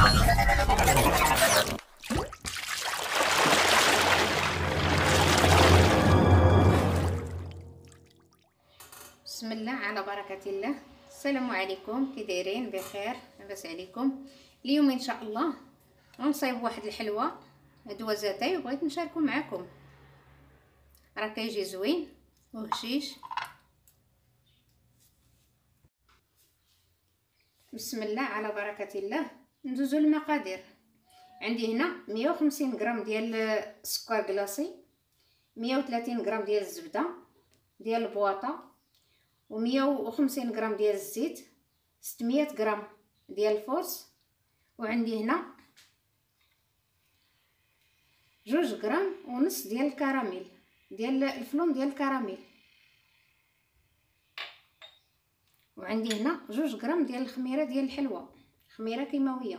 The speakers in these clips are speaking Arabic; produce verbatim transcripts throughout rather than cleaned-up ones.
بسم الله على بركة الله. السلام عليكم، كي دايرين؟ بخير؟ لاباس عليكم؟ اليوم ان شاء الله غنصايب واحد الحلوى دوازاتاي وبغيت نشاركو معكم. راه كيجي زوين وهشيش. بسم الله على بركة الله. ندوزو المقادير. عندي هنا مية وخمسين غرام ديال السكر كلاصي، مية وثلاثين غرام ديال الزبده ديال البواطه، ومية وخمسين غرام ديال الزيت، ستمية غرام ديال الفورس، وعندي هنا جوج غرام ونص ديال الكراميل ديال الفلون ديال الكراميل، وعندي هنا جوج غرام ديال الخميره ديال الحلوى، خميره كيماويه،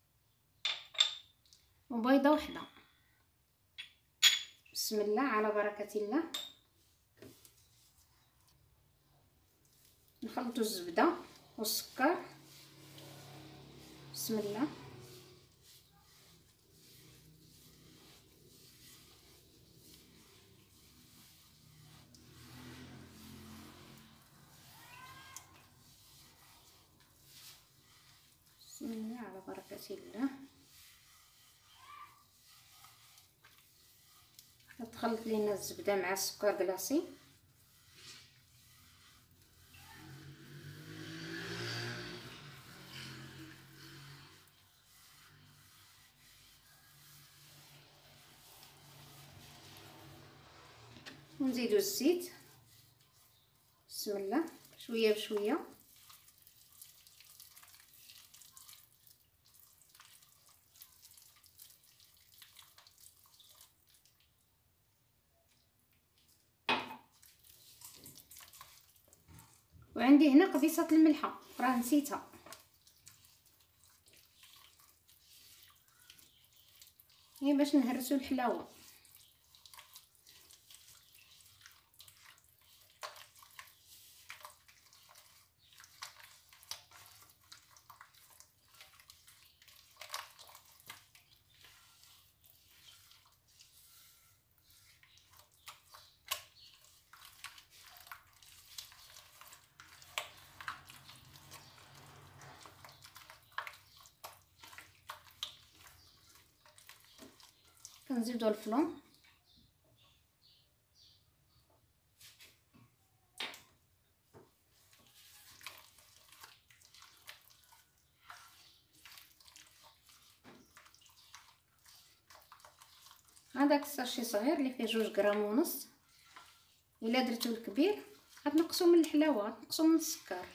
وبيضه وحده. بسم الله على بركة الله. نخلطوا الزبده والسكر. بسم الله. بسم الله على بركة الله. تخلط لينا الزبده مع السكر كلاصي. ونزيدو الزيت. بسم الله. شويه بشويه. وعندي هنا قبيصه الملحه راه نسيتها. هي باش نهرسو الحلاوه. كنزيدو الفلون. هذاك الساشي صغير اللي فيه جوج غرام ونص، الا درتو الكبير غتنقصو من الحلاوه، غتنقصو من السكر.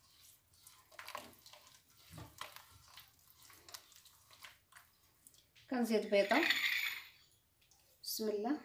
كنزيد بيضه. بسم الله.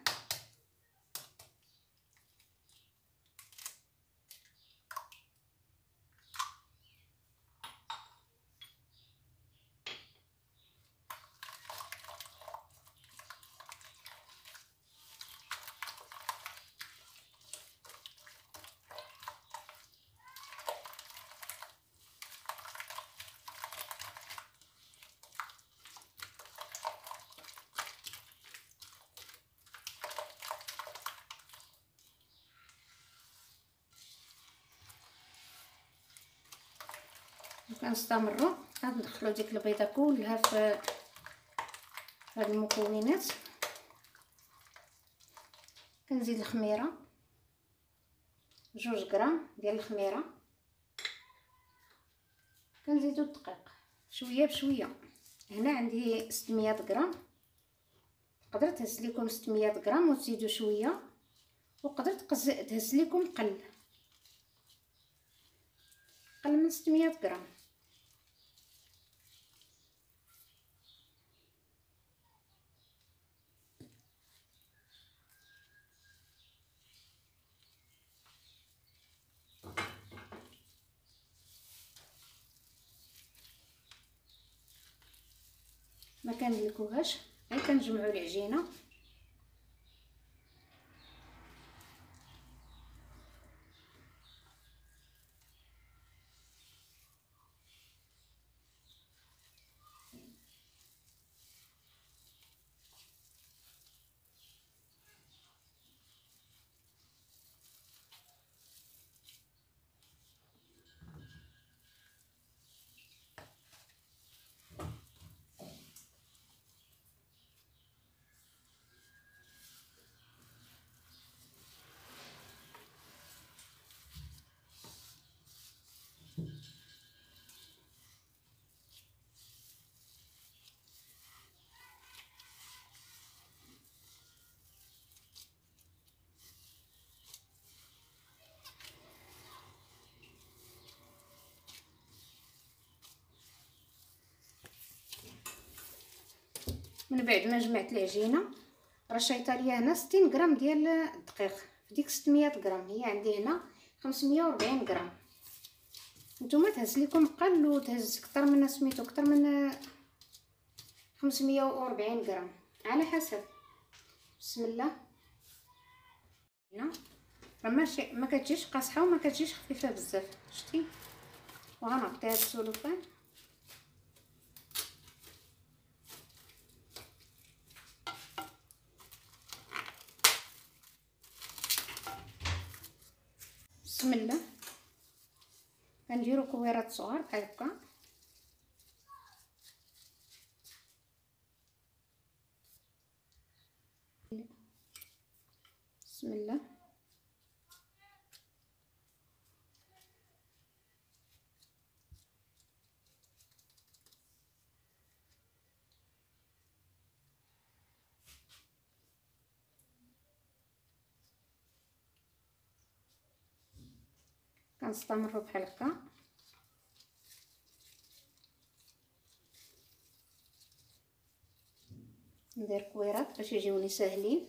كنستمروا غندخلوا ديك البيضه كلها في هاد المكونات. كنزيد الخميره، جوج غرام ديال الخميره. كنزيدو الدقيق شويه بشويه. هنا عندي ستمية غرام، تقدر تهز لكم ستمية غرام وتزيدوا شويه، وقدرت تهز لكم قل قل من ستمية غرام. ما كندلكوهاش، غير كنجمعوا العجينه. من بعد ما جمعت العجينه رشيت ليا هنا ستين غرام ديال الدقيق في ديك ستمية غرام، هي عندي هنا خمسمية وأربعين غرام. نتوما تهز لكم قل وتهز اكثر من سميتو اكثر من خمسمية وأربعين غرام على حسب. بسم الله. هنا راه ماشي ما كتجيش قاصحه وما كتجيش خفيفه بزاف، شتي. وغنغطيها بالسلوفان. بسم الله. كنديرو كويرات صغار بحال هكا. بسم الله. كنستمروا بحال هكا. ندير كويرات باش يجيوني ساهلين.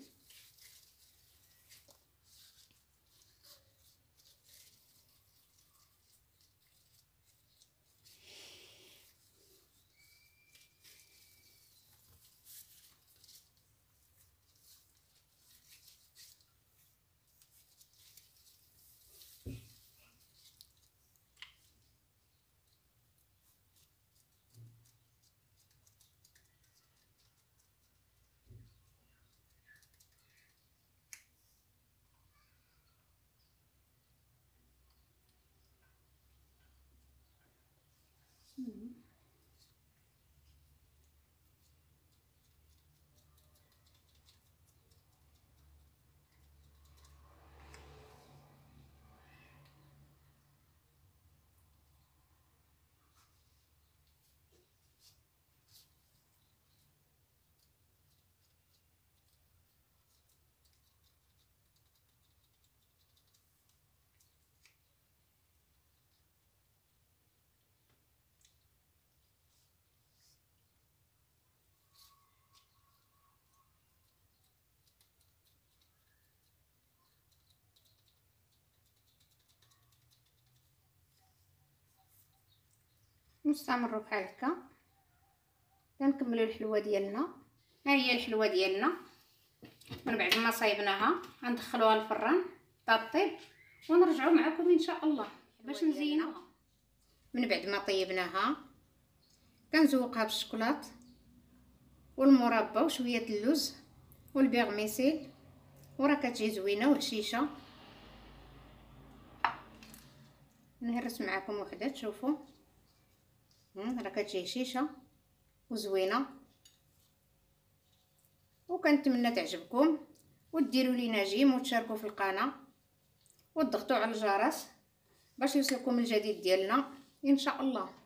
نستمروا بحال هكا كنكملوا الحلوه ديالنا. ها هي الحلوه ديالنا من بعد ما صايبناها غندخلوها للفران طيب ونرجعوا معكم ان شاء الله باش نزينوها. من بعد ما طيبناها كنزوقها بالشوكولات والمربى وشويه اللوز والبيغميسيل، وراه كتجي زوينه وهشيشه. نهرس معكم وحده تشوفوا راه كتجي هشيشه وزوينه. وكنتمنى تعجبكم وديروا لينا جيم وتشاركوا في القناه وتضغطوا على الجرس باش يوصلكم الجديد ديالنا ان شاء الله.